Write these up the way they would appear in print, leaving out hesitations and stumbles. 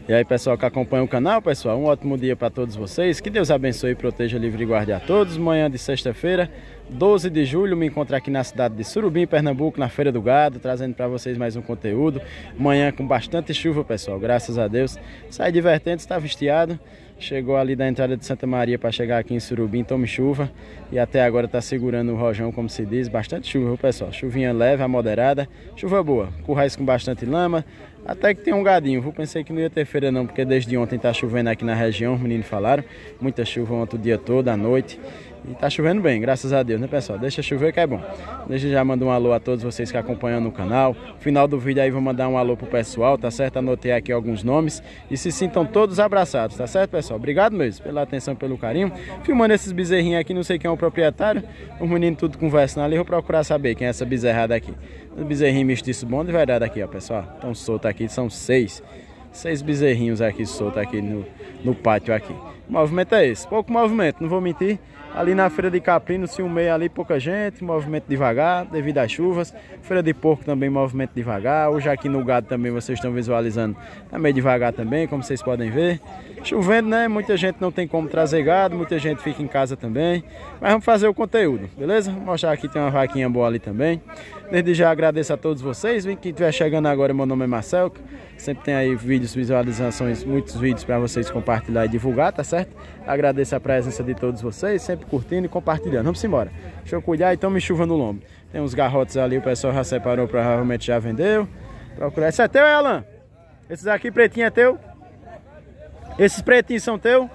E aí, pessoal que acompanha o canal, pessoal, um ótimo dia para todos vocês. Que Deus abençoe, proteja, livre e guarde a todos. Manhã de sexta-feira, 12 de julho, me encontro aqui na cidade de Surubim, Pernambuco, na Feira do Gado, trazendo para vocês mais um conteúdo. Manhã com bastante chuva, pessoal, graças a Deus. Sai de Vertentes, está vistiado. Chegou ali da entrada de Santa Maria para chegar aqui em Surubim, tome chuva. E até agora está segurando o rojão, como se diz. Bastante chuva, viu, pessoal? Chuvinha leve, a moderada. Chuva boa, currais com bastante lama. Até que tem um gadinho, viu? Pensei que não ia ter feira não, porque desde ontem tá chovendo aqui na região, os meninos falaram. Muita chuva ontem o dia todo, à noite. E tá chovendo bem, graças a Deus, né, pessoal? Deixa chover que é bom. Deixa já mandar um alô a todos vocês que acompanham no canal. No final do vídeo aí vou mandar um alô pro pessoal, tá certo? Anotei aqui alguns nomes. E se sintam todos abraçados, tá certo, pessoal? Obrigado mesmo pela atenção, pelo carinho. Filmando esses bezerrinhos aqui, não sei quem é o proprietário. Os meninos tudo conversando ali, vou procurar saber quem é essa bezerrada aqui. Um bezerrinho mestiço bom de verdade aqui, ó, pessoal. Estão soltos aqui, são seis bezerrinhos aqui soltos aqui no pátio aqui. O movimento é esse, pouco movimento, não vou mentir. Ali na feira de Caprim, no Cilmeia ali, pouca gente, movimento devagar, devido às chuvas. Feira de porco também, movimento devagar. Hoje aqui no gado também, vocês estão visualizando, é meio devagar também, como vocês podem ver. Chovendo, né? Muita gente não tem como trazer gado, muita gente fica em casa também. Mas vamos fazer o conteúdo, beleza? Vou mostrar aqui, tem uma vaquinha boa ali também. Desde já agradeço a todos vocês. Quem estiver chegando agora, meu nome é Marcel. Sempre tem aí vídeos, visualizações, muitos vídeos para vocês compartilhar e divulgar, tá certo? Agradeço a presença de todos vocês, sempre curtindo e compartilhando. Vamos embora. Deixa eu cuidar e tome chuva no lombo. Tem uns garrotes ali, o pessoal já separou, provavelmente já vendeu. Procurar. Esse é teu, Alan? Esses aqui pretinho é teu? Esses pretinhos são teu?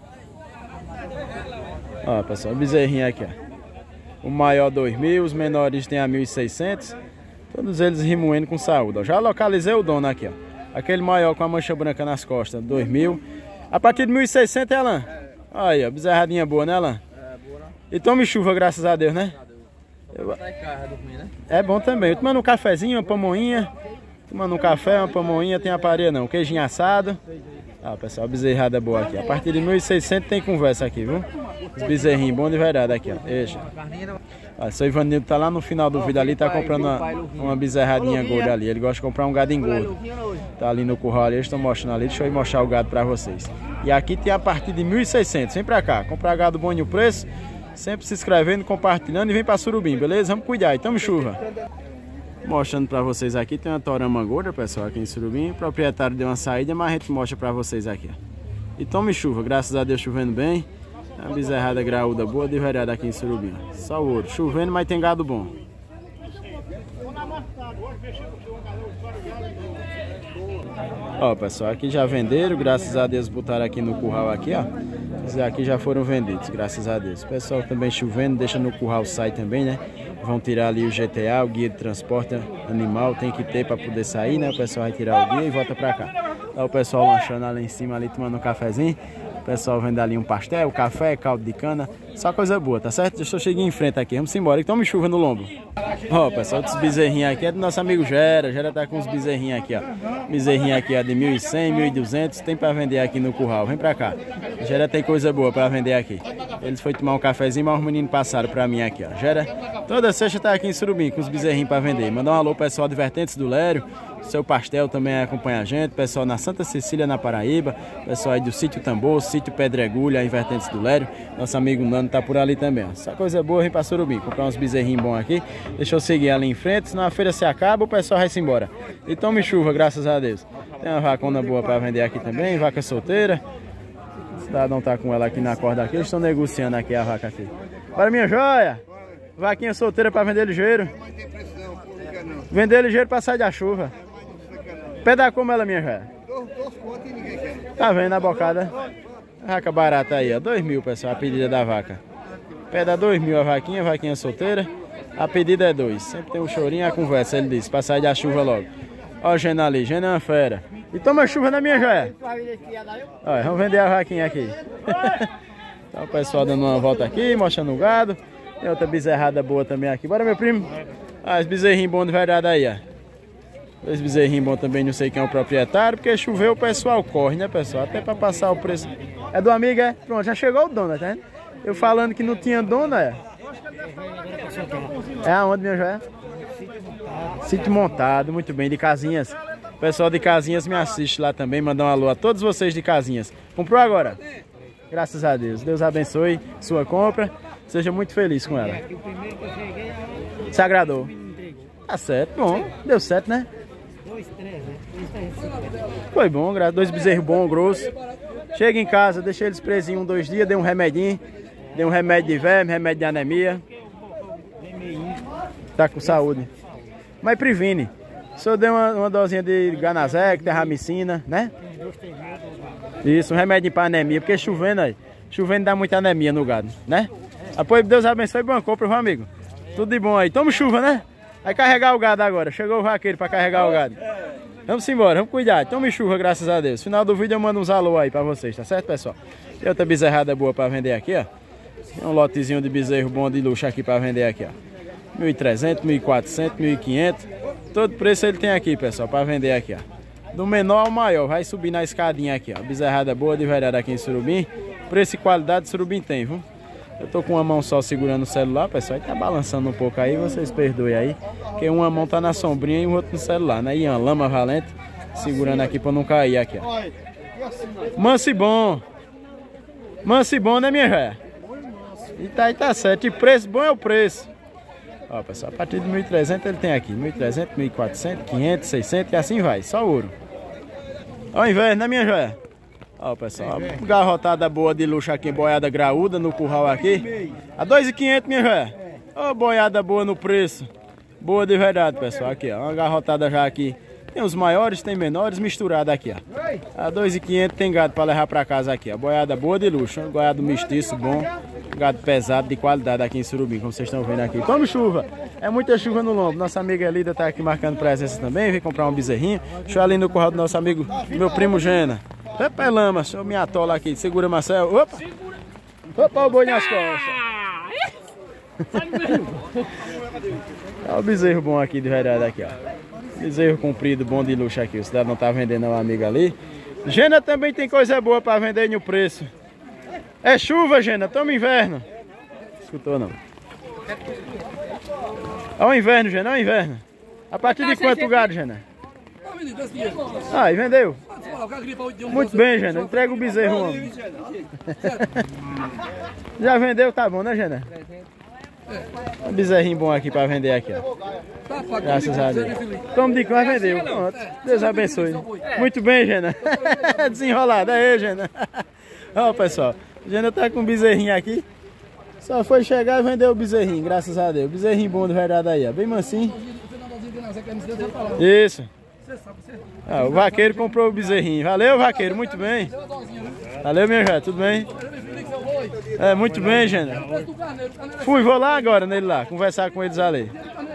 Ó, pessoal, bezerrinho aqui, ó. O maior 2.000, os menores tem a 1.600. Todos eles remoendo com saúde, ó. Já localizei o dono aqui, ó. Aquele maior com a mancha branca nas costas, 2.000. A partir de 1.600, Alan? Aí, ó, bezerradinha boa, né, Alan? É, boa. E tome chuva, graças a Deus, né? É bom também. Eu tomando um cafezinho, uma pamonhinha. Tomando um café, uma pamonhinha, tem aparelho não. Queijinho assado. Ah, pessoal, bezerrada boa aqui. A partir de 1.600 tem conversa aqui, viu? Os bezerrinhos, bom de verdade aqui, ó. Deixa. Ah, seu Ivanildo tá lá no final do vídeo ali, tá comprando uma bezerradinha gorda ali. Ele gosta de comprar um gado engordo. Tá ali no curral ali, eles estão mostrando ali. Deixa eu ir mostrar o gado pra vocês. E aqui tem a partir de 1.600. Vem pra cá, comprar gado bom no preço. Sempre se inscrevendo, compartilhando e vem pra Surubim, beleza? Vamos cuidar e tamo chuva. Mostrando pra vocês aqui, tem uma torama gorda, pessoal, aqui em Surubim. O proprietário deu uma saída, mas a gente mostra pra vocês aqui, ó. E tome chuva, graças a Deus chovendo bem. É uma bezerrada graúda boa de verdade aqui em Surubim. Só o ouro, chovendo, mas tem gado bom. Ó, pessoal, aqui já venderam, graças a Deus botaram aqui no curral aqui, ó. Esses aqui já foram vendidos, graças a Deus. O pessoal também chovendo, deixa no curral, sai também, né? Vão tirar ali o GTA, o guia de transporte animal, tem que ter para poder sair, né? O pessoal vai tirar o guia e volta pra cá. Tá o pessoal lanchando ali em cima, ali tomando um cafezinho. O pessoal vende ali um pastel, café, caldo de cana. Só coisa boa, tá certo? Deixa eu chegar em frente aqui, vamos embora. E tome chuva no lombo. Ó, pessoal, esses bezerrinhos aqui é do nosso amigo Gera. Gera tá com uns bezerrinhos aqui, ó. Bezerrinho aqui é de 1.100, 1.200. Tem pra vender aqui no curral. Vem pra cá. Gera tem coisa boa pra vender aqui. Eles foram tomar um cafezinho, mas os meninos passaram pra mim aqui, ó. Gera, toda sexta tá aqui em Surubim com os bezerrinhos pra vender. Mandar um alô pessoal de Vertentes do Lério. Seu Pastel também acompanha a gente. Pessoal na Santa Cecília, na Paraíba. Pessoal aí do Sítio Tambor, Sítio Pedregulho, aí em Vertentes do Lério. Nosso amigo Nano tá por ali também, ó. Só coisa boa, vem pra Surubim. Comprar uns bezerrinhos bons aqui. Deixa eu seguir ali em frente, senão a feira se acaba, o pessoal vai se embora. E tome chuva, graças a Deus. Tem uma vacona boa pra vender aqui também, vaca solteira. O cidadão tá com ela aqui na corda aqui. Eles estão negociando aqui a vaca aqui. Bora, minha joia! Vaquinha solteira pra vender ligeiro. Vender ligeiro pra sair da chuva. Peda como ela, minha joia? Tá vendo a bocada? Vaca barata aí, ó. 2.000, pessoal, a pedida da vaca. Peda 2.000 a vaquinha solteira. A pedida é 2. Sempre tem um chorinho e a conversa, ele disse, pra sair da chuva logo. Ó o Gena ali, Gena é uma fera. E toma chuva na minha joia. Olha, vamos vender a vaquinha aqui. Então o pessoal dando uma volta aqui, mostrando o gado. Tem outra bezerrada boa também aqui. Bora, meu primo. Ah, esse bezerrinho bom de verdade aí, ó. Esse bezerrinho bom também, não sei quem é o proprietário, porque choveu o pessoal corre, né, pessoal? Até pra passar o preço. É do amigo, é? Pronto, já chegou o dono, tá vendo? Eu falando que não tinha dono, é? É aonde, minha joia? Sítio montado, muito bem, de casinhas. O pessoal de Casinhas me assiste lá também. Mandar um alô a todos vocês de Casinhas. Comprou agora? Graças a Deus. Deus abençoe sua compra. Seja muito feliz com ela. Se agradou. Tá certo, bom. Deu certo, né? Foi bom, dois bezerros bons, grossos. Chega em casa, deixa eles presinhos 2 dias, dê um remedinho. Dê um remédio de verme, remédio de anemia. Tá com saúde. Mas previne. Só dê uma dosinha de Ganazec, terramicina, né? Isso, um remédio para anemia, porque chovendo aí. Chovendo dá muita anemia no gado, né? Apoio, Deus abençoe e boa compra, meu amigo. Tudo de bom aí. Toma chuva, né? Vai carregar o gado agora. Chegou o vaqueiro para carregar o gado. Vamos embora, vamos cuidar. Tome chuva, graças a Deus. Final do vídeo eu mando uns alô aí para vocês, tá certo, pessoal? Tem outra bezerrada boa para vender aqui, ó. Tem um lotezinho de bezerro bom de luxo aqui para vender aqui, ó. 1.300, 1.400, 1.500. Todo preço ele tem aqui, pessoal, para vender aqui, ó. Do menor ao maior, vai subir na escadinha aqui, ó. Bezerrada boa de verdade aqui em Surubim. Preço e qualidade Surubim tem, viu? Eu tô com uma mão só segurando o celular, pessoal, e tá balançando um pouco aí, vocês perdoem aí. Porque uma mão tá na sombrinha e o outro no celular, né? E uma lama valente, segurando aqui pra não cair aqui, ó. Manso e bom. Manso e bom, né, minha joia? E tá certo. E preço bom é o preço. Ó, pessoal, a partir de 1.300 ele tem aqui. 1.300, 1.400, 500, 600 e assim vai. Só ouro. Ó o inverno, né, minha joia? Ó, pessoal, uma garrotada boa de luxo aqui, boiada graúda no curral aqui. A 2.500, minha joia. Ó, boiada boa no preço. Boa de verdade, pessoal. Aqui, ó, uma garrotada já aqui. Tem os maiores, tem menores, misturada aqui, ó. A 2.500 tem gado para levar para casa aqui, ó. Boiada boa de luxo, ó. Boiado mestiço, bom. Gado pesado, de qualidade aqui em Surubim, como vocês estão vendo aqui. Tome chuva. É muita chuva no lombo. Nossa amiga Elida tá aqui marcando presença também. Vem comprar um bezerrinho. Deixa eu ali no curral do nosso amigo, meu primo Gena. Epa, lama, deixa eu me atola aqui. Segura, Marcelo. Opa! Opa, o boi nas costas. Olha o bezerro bom aqui de verdade aqui, ó. Bezerro comprido, bom de luxo aqui. O cidadão tá vendendo uma amiga ali. Gena também tem coisa boa para vender no preço. É chuva, Gena. Toma inverno. Escutou, não? Olha o inverno, Gena. Olha o inverno. A partir de quanto o gado, Gena? Ah, e vendeu? Muito bem, Gena. Entrega o bezerro, homem. Já vendeu? Tá bom, né, Gena? Um bezerrinho bom aqui para vender aqui, ó. Graças a Deus. Como de quase vendeu. Pronto. Deus abençoe. Muito bem, Gena. Desenrolado. Aí, Gena. Ó, pessoal. Gena tá com um bezerrinho aqui. Só foi chegar e vender o bezerrinho, graças a Deus. Bezerrinho bom de verdade aí, ó. Bem mansinho. Isso. Ah, o vaqueiro comprou o bezerrinho. Valeu, vaqueiro. Muito bem. Valeu, minha gente. Tudo bem? É, muito bem, Gena. Vou lá agora nele lá, conversar com eles ali.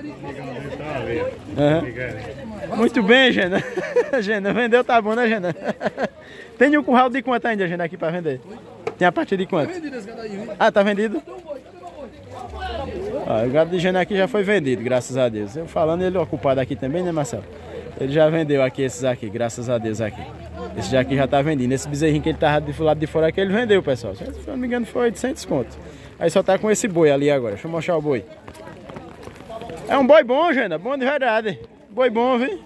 Uhum. Muito bem, Gena. Gena, vendeu, tá bom, né, Gena? Tem um curral de quanto ainda, Gena, aqui pra vender? Tem a partir de quanto? Ah, tá vendido? Ah, o gado de Gena aqui já foi vendido, graças a Deus. Eu falando, ele é ocupado aqui também, né, Marcelo? Ele já vendeu aqui esses aqui, graças a Deus aqui. Esse aqui já tá vendido. Esse bezerrinho que ele tava do lado de fora aqui, ele vendeu, pessoal. Se eu não me engano, foi 800 conto. Aí só tá com esse boi ali agora. Deixa eu mostrar o boi. É um boi bom, Gena. Bom de verdade. Boi bom, viu?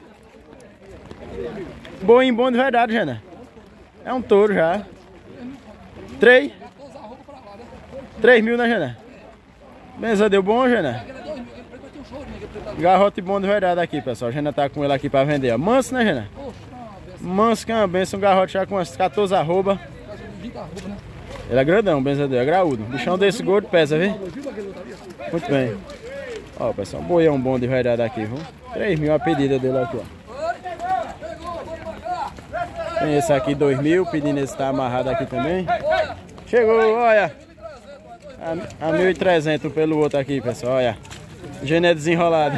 Boi bom de verdade, Gena. É um touro já. 3 mil, né, Gena? Benza, deu bom, Gena? Garrote bom de verdade aqui, pessoal. A Gena tá com ele aqui pra vender. Ó. Manso, né, Gena? Manso que é uma benção, um garrote já com umas 14 arroba. Ele é grandão, benzadeiro, é graúdo. Bichão desse gordo pesa, viu? Muito bem. Ó, pessoal, um boião bom de verdade aqui, viu? 3 mil a pedida dele aqui, ó. Tem esse aqui, 2 mil, pedindo esse tá amarrado aqui também. Chegou, olha. A 1.300 pelo outro aqui, pessoal, olha. Gena desenrolado.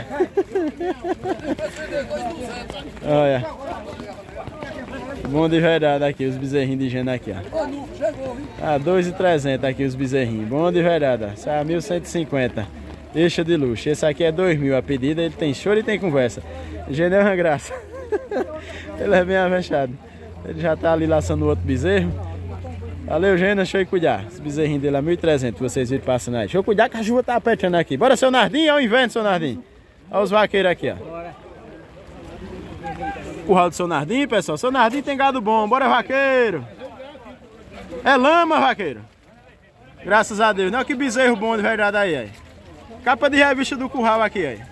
Olha. Bom de verdade aqui, os bezerrinhos de Gena aqui, ó. Ah, 2.300 aqui os bezerrinhos. Bom de verdade, ó. Esse é 1.150. Eixa de luxo. Esse aqui é 2 mil a pedida, ele tem choro e tem conversa. Gena é uma graça. Ele é bem avexado. Ele já tá ali laçando o outro bezerro. Valeu, Gena, deixa eu cuidar. Esse bezerrinho dele é 1.300, vocês viram passando aí. Deixa eu cuidar que a chuva tá apertando aqui. Bora, seu Nardinho, é o inverno, seu Nardinho. Olha os vaqueiros aqui, ó. Curral do seu Nardinho, pessoal. Seu Nardinho tem gado bom. Bora, vaqueiro. É lama, vaqueiro. Graças a Deus. Não, que bezerro bom de verdade aí, aí. Capa de revista do curral aqui, aí.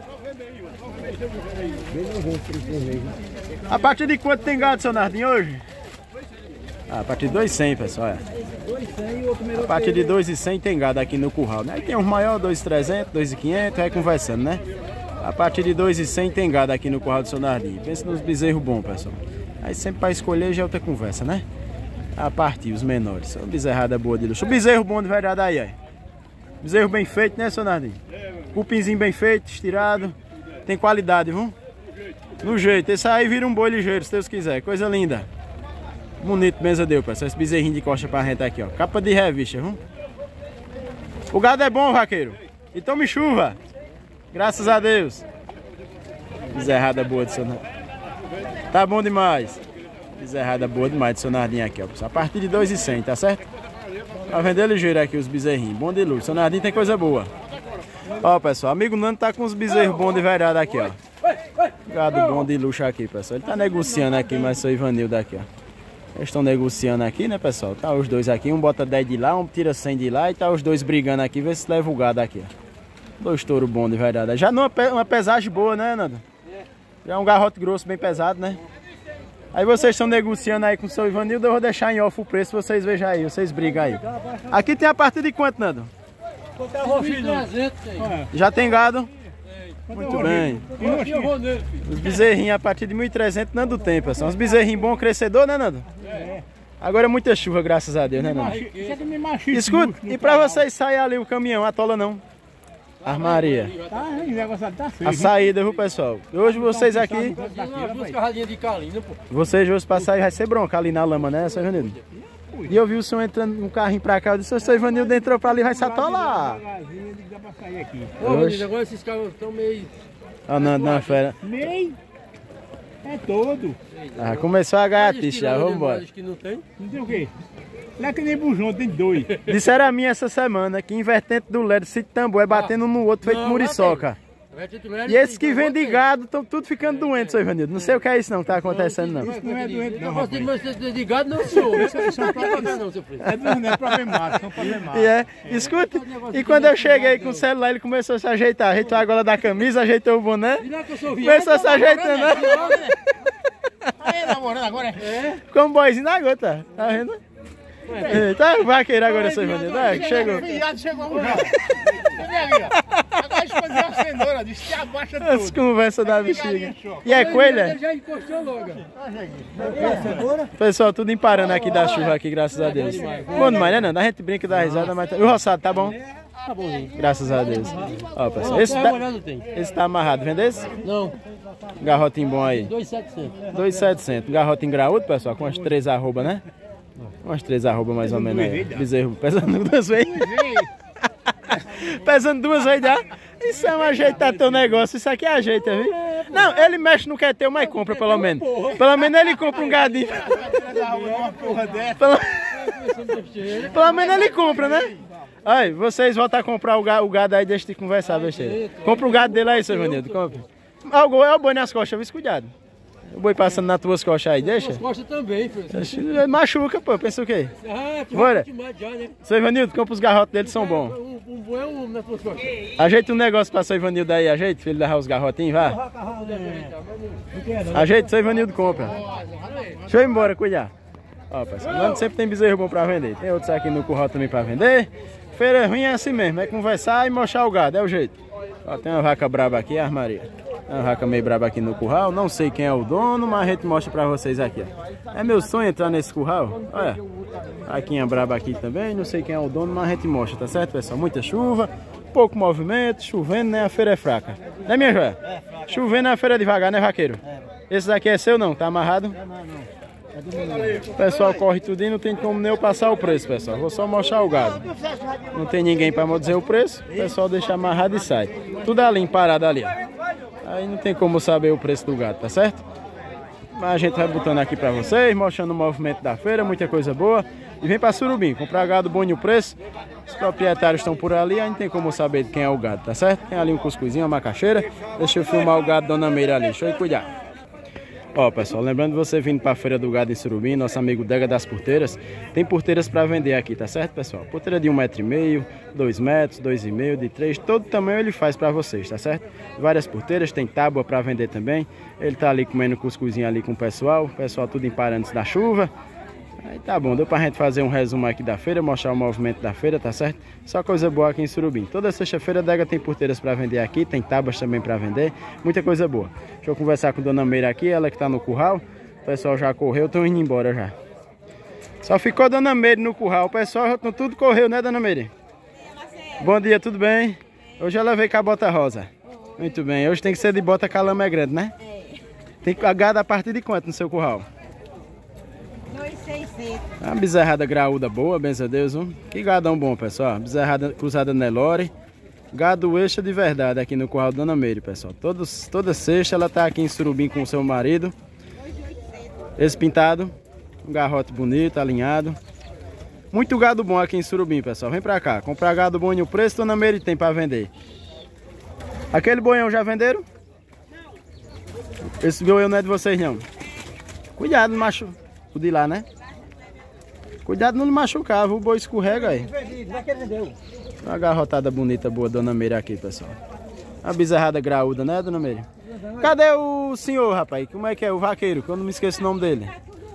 A partir de quanto tem gado, seu Nardinho, hoje? A partir de 2,100, pessoal. É. A partir de 2,100 tem gado aqui no curral, né? Aí tem uns maiores, 2,300, 2,500, vai conversando, né? A partir de 2,100 tem gado aqui no curral do seu Nardinho. Pensa nos bezerros bons, pessoal. Aí sempre para escolher já é outra conversa, né? A partir, os menores. São bezerrada boa de luxo. O bezerro bom de verdade aí, aí. Bezerro bem feito, né, seu Nardinho? Cupinzinho bem feito, estirado. Tem qualidade, viu? No jeito. Esse aí vira um boi ligeiro, se Deus quiser. Coisa linda. Bonito, benza Deus, pessoal. Esse bezerrinho de costa pra renta aqui, ó. Capa de revista, viu? O gado é bom, vaqueiro. E tome chuva. Graças a Deus. Bezerrada boa de seu Nardinho. Tá bom demais. Bezerrada boa demais de seu Nardinho aqui, ó. A partir de 2,100, tá certo? Pra vender ligeiro aqui os bezerrinhos. Bom de luxo. Seu Nardinho tem coisa boa. Ó, pessoal. Amigo Nando tá com os bezerros bons de verdade aqui, ó. Gado bom de luxo aqui, pessoal. Ele tá negociando aqui, mas seu Ivanildo aqui, ó. Eles estão negociando aqui, né, pessoal? Tá os dois aqui. Um bota 10 de lá, um tira 100 de lá. E tá os dois brigando aqui. Vê se leva o gado aqui, ó. Dois touros bons de verdade. Já numa pesagem boa, né, Nando? Já é um garrote grosso bem pesado, né? Aí vocês estão negociando aí com o seu Ivanildo. Eu vou deixar em off o preço, vocês vejam aí. Vocês brigam aí. Aqui tem a partir de quanto, Nando? Já tem gado? Muito bem. Os bezerrinhos a partir de 1.300 Nando tem, pessoal. Uns bezerrinhos bons, crescedor, né, Nando? Agora é muita chuva, graças a Deus, né, Nando? Escuta, e pra vocês sair ali o caminhão, atola não? Armaria. A saída, viu, pessoal? Hoje vocês aqui... Vocês hoje pra sair vai ser bronca ali na lama, né, seu Ivanildo? E eu vi o senhor entrando num carrinho pra cá. Eu disse, seu Ivanildo entrou pra ali, vai se atolar. Ô, agora esses caras estão meio... Ah, não, fera. Meio? É todo. Ah, começou a gaiatice já, vamos embora. Não tem o quê? Não é que nem bujão, tem dois. Disseram a mim essa semana que invertente do LED, Sítio Tambo, é batendo um no outro feito muriçoca. E esses que vendem gado estão tudo ficando doentes, seu Ivanildo. Não sei o que é isso não que tá acontecendo, não. Isso não é doente, não. Negócio de gado não, senhor. Isso não é problemático, são problemáticos. E é, escuta, e quando eu cheguei com o celular, ele começou a se ajeitar. Ajeitou a gola da camisa, ajeitou o boné. Começou a se ajeitando, né? Aí, namorando agora é? Como um boizinho na gota, tá vendo? Tá vaqueiro agora, seu Ivanildo. Chegou. Chegou o bujão. Vem ali, ó. Agora escondeu a cenoura, disse que abaixa tudo. As conversas da bexiga. E é coelha? Já encostou logo. Pessoal, tudo emparando aqui da chuva aqui, graças a Deus. Bom demais, né, Nando? A gente brinca da risada, mas... O roçado, tá bom? Tá bonzinho. Graças a Deus. Ó, pessoal, esse tá amarrado, vende esse? Não. Garrotinho bom aí. 2.700. 2.700. Garrotinho graúdo, pessoal, com as 3 arroba, né? Umas 3 arroba mais ou menos aí. Bezerro pesando 2 vezes. Pesando 2 vezes já. Isso é um ajeitar teu negócio. Isso aqui é ajeita, viu? Não, ele mexe no que é teu, mas compra pelo menos. Pelo menos ele compra um gadinho. Pelo menos ele compra, né? Aí, vocês voltam a comprar o gado aí, deixa de conversar, besteira. Compra o gado dele aí, seu Ivanildo. Compra. É o boi nas costas, viu? Cuidado. O boi passando nas tuas costas aí, deixa? As costas também, filho. Machuca, pô, pensa o quê? Ah, bora. Já, né? Seu Ivanildo, compra os garrotes dele, são bons. Um boi é um nas tuas costas. Ajeita um negócio pra seu Ivanildo aí, ajeita, filho, levar os garrotinhos, vá. Ajeita, seu Ivanildo compra. Deixa eu ir embora, cuidar. Ó, pessoal, Nando sempre tem bezerro bom pra vender. Tem outros aqui no curral também pra vender. Feira ruim é assim mesmo, é conversar e mostrar o gado, é o jeito. Ó, tem uma vaca braba aqui, armaria. Tem uma vaca meio braba aqui no curral, não sei quem é o dono, mas a gente mostra pra vocês aqui, ó. É meu sonho entrar nesse curral, olha. Vaquinha braba aqui também, não sei quem é o dono, mas a gente mostra, tá certo, pessoal? Muita chuva, pouco movimento, chovendo, né? A feira é fraca. Né, minha joia? Chovendo a feira é devagar, né, vaqueiro? Esse daqui é seu não? Tá amarrado? O pessoal corre tudo e não tem como nem eu passar o preço, pessoal. Vou só mostrar o gado. Não tem ninguém para me dizer o preço. O pessoal deixa amarrado e sai. Tudo ali, parado ali, ó. Aí não tem como saber o preço do gado, tá certo? Mas a gente vai botando aqui para vocês, mostrando o movimento da feira, muita coisa boa. E vem para Surubim, comprar gado bom e o preço. Os proprietários estão por ali, aí não tem como saber de quem é o gado, tá certo? Tem ali um cuscuzinho, uma macaxeira. Deixa eu filmar o gado Dona Meira ali, deixa eu cuidar. Ó, pessoal, lembrando você vindo para a Feira do Gado em Surubim, nosso amigo Dega das Porteiras, tem porteiras para vender aqui, tá certo, pessoal? Porteira de 1,5 m, 2 metros, 2,5, de 3, todo tamanho ele faz para vocês, tá certo? Várias porteiras, tem tábua para vender também. Ele tá ali comendo cuscuzinho ali com o pessoal tudo em par antes da chuva. Aí tá bom, deu pra gente fazer um resumo aqui da feira, mostrar o movimento da feira, tá certo? Só coisa boa aqui em Surubim. Toda sexta-feira a Dega tem porteiras para vender aqui, tem tábuas também para vender, muita coisa boa. Deixa eu conversar com a Dona Meire aqui, ela que tá no curral. O pessoal já correu, estão indo embora já. Só ficou a Dona Meire no curral, o pessoal tudo correu, né, Dona Meire? Bom dia, tudo bem? Hoje ela veio com a bota rosa. Muito bem, hoje tem que ser de bota calama grande, né? Tem gado a partir de quanto no seu curral? 2,600. Uma bezerrada graúda boa, benção a Deus, viu? Que gadão bom, pessoal. Bezerrada cruzada Nelore. Gado extra de verdade aqui no curral da Dona Meire, pessoal. Toda sexta ela tá aqui em Surubim com o seu marido. 2,800. Esse pintado. Um garrote bonito, alinhado. Muito gado bom aqui em Surubim, pessoal. Vem pra cá. Comprar gado bom e o preço Dona Meire tem pra vender. Aquele boião já venderam? Não. Esse boião não é de vocês, não. Cuidado, macho. O de lá, né? Cuidado não lhe machucar, o boi escorrega aí. Uma garrotada bonita, boa, Dona Meire aqui, pessoal. Uma bezerrada graúda, né, Dona Meire? Cadê o senhor, rapaz? Como é que é? O vaqueiro, que eu não me esqueço o nome dele.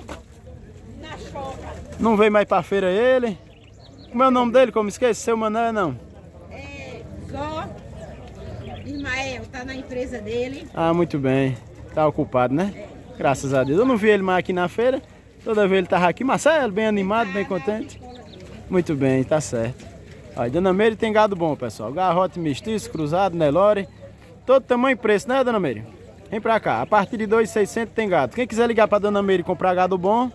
Não veio mais pra feira ele? Como é o nome dele, que eu me esqueço? Seu Mané, não? É, só Ismael, tá na empresa dele. Ah, muito bem. Tá ocupado, né? Graças a Deus. Eu não vi ele mais aqui na feira. Toda vez ele tava aqui, Marcelo, bem animado, bem contente. Muito bem, tá certo. Aí, Dona Meire tem gado bom, pessoal. Garrote mestiço, cruzado, Nelore. Todo tamanho e preço, né, Dona Meire? Vem pra cá. A partir de 2,600 tem gado. Quem quiser ligar pra Dona Meire e comprar gado bom...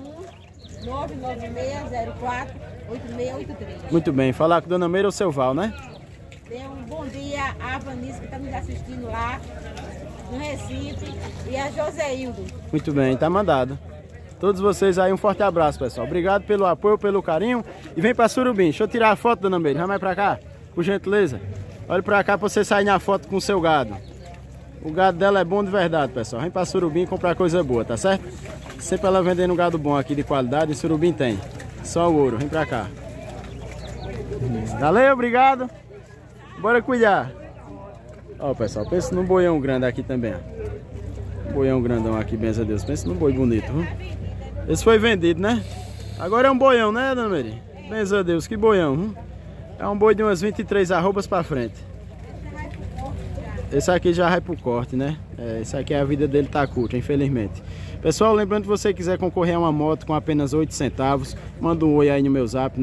81-99604-8683. Muito bem. Falar com Dona Meire ou seu Val, né? Dê um bom dia à Vanice, que está nos assistindo lá no Recife, e a Joséildo. Muito bem, tá mandado. Todos vocês aí, um forte abraço, pessoal. Obrigado pelo apoio, pelo carinho. E vem pra Surubim. Deixa eu tirar a foto, Dona Meire. Vai mais pra cá, por gentileza. Olha pra cá pra você sair na foto com o seu gado. O gado dela é bom de verdade, pessoal. Vem pra Surubim comprar coisa boa, tá certo? Sempre ela vendendo um gado bom aqui de qualidade. Em Surubim tem. Só o ouro. Vem pra cá. Valeu, obrigado. Bora cuidar. Ó, pessoal, pensa num boião grande aqui também, ó. Boião grandão aqui, benção a Deus. Pensa num boi bonito, viu? Esse foi vendido, né? Agora é um boião, né, Dona Meire? Benção a Deus, que boião, viu? É um boi de umas 23 arrobas pra frente. Esse aqui já vai pro corte, né? Esse aqui a vida dele tá curta, infelizmente. Pessoal, lembrando que você quiser concorrer a uma moto com apenas 8 centavos, manda um oi aí no meu zap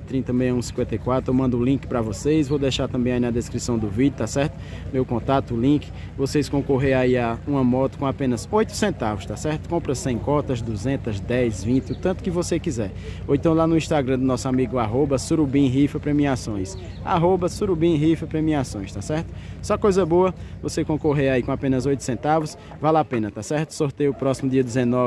97306154, eu mando o link para vocês, vou deixar também aí na descrição do vídeo, tá certo? Meu contato, o link, vocês concorrer aí a uma moto com apenas 8 centavos, tá certo? Compra 100 cotas, 200, 10, 20, o tanto que você quiser. Ou então lá no Instagram do nosso amigo @Surubim Rifa Premiações, @Surubim Rifa Premiações, tá certo? Só coisa boa, você concorrer aí com apenas 8 centavos, vale a pena, tá certo? Sorteio próximo dia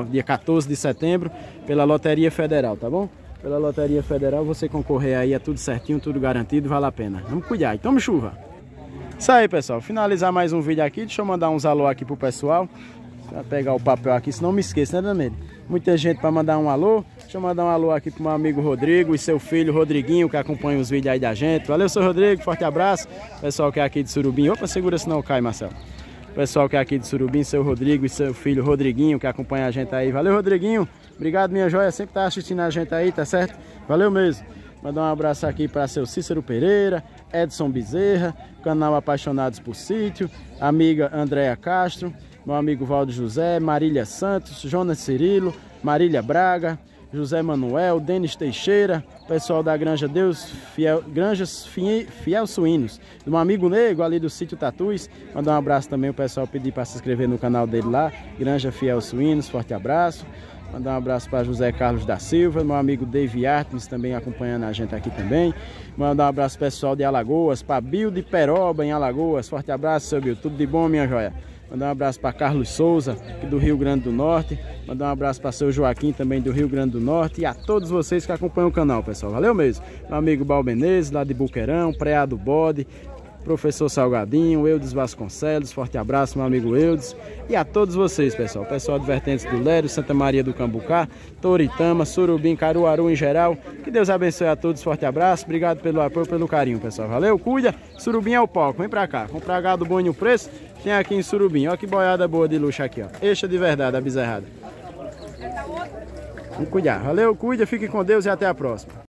14 de setembro, pela Loteria Federal, tá bom? Pela Loteria Federal você concorrer aí, é tudo certinho, tudo garantido, vale a pena. Vamos cuidar e tome chuva. Isso aí, pessoal, finalizar mais um vídeo aqui, deixa eu mandar uns alô aqui pro pessoal. Vou pegar o papel aqui, senão me esqueça, né, Dona Meire? Muita gente para mandar um alô. Deixa eu mandar um alô aqui pro meu amigo Rodrigo e seu filho Rodriguinho, que acompanha os vídeos aí da gente. Valeu, seu Rodrigo, forte abraço. Pessoal que é aqui de Surubim. Opa, segura senão cai, Marcelo. Pessoal que é aqui de Surubim, seu Rodrigo e seu filho Rodriguinho, que acompanha a gente aí. Valeu, Rodriguinho. Obrigado, minha joia. Sempre tá assistindo a gente aí, tá certo? Valeu mesmo. Mandar um abraço aqui para seu Cícero Pereira, Edson Bezerra, canal Apaixonados por Sítio, amiga Andréa Castro, meu amigo Valdo José, Marília Santos, Jonas Cirilo, Marília Braga, José Manuel, Denis Teixeira, pessoal da Granja Deus Fiel, Granjas Fiel Suínos, do meu amigo Nego ali do Sítio Tatus. Mandar um abraço também, o pessoal pedir para se inscrever no canal dele lá, Granja Fiel Suínos, forte abraço. Mandar um abraço para José Carlos da Silva, meu amigo David Artemis também acompanhando a gente aqui também. Mandar um abraço pessoal de Alagoas, para Bio de Peroba em Alagoas, forte abraço, seu Bio, tudo de bom, minha joia. Mandar um abraço para Carlos Souza, aqui do Rio Grande do Norte. Mandar um abraço para seu Joaquim, também do Rio Grande do Norte. E a todos vocês que acompanham o canal, pessoal. Valeu mesmo. Meu amigo Balbenese, lá de Buqueirão, Preá do Bode. professor Salgadinho, Eudes Vasconcelos, forte abraço, meu amigo Eudes. E a todos vocês, pessoal. Pessoal de Vertentes do Lério, Santa Maria do Cambucá, Toritama, Surubim, Caruaru em geral. Que Deus abençoe a todos, forte abraço. Obrigado pelo apoio, pelo carinho, pessoal. Valeu, cuida. Surubim é o palco, vem pra cá. Comprar gado bom e o preço, tem aqui em Surubim. Olha que boiada boa de luxo aqui, ó. Eixa de verdade, a bezerrada. Vamos cuidar. Valeu, cuida, fique com Deus e até a próxima.